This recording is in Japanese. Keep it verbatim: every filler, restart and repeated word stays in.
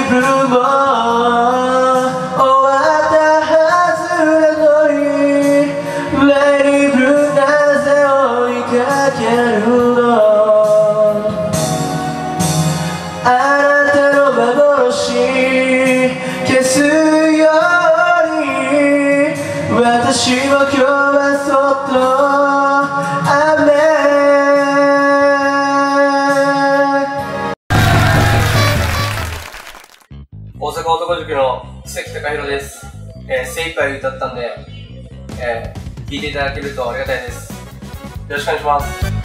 ブも終わったはずなのにライブなぜ追いかけるのあなたの幻消すように私も今日はそっと雨大阪男塾の関貴弘です、えー、精一杯歌ったんで、えー、聴いていただけるとありがたいです。よろしくお願いします。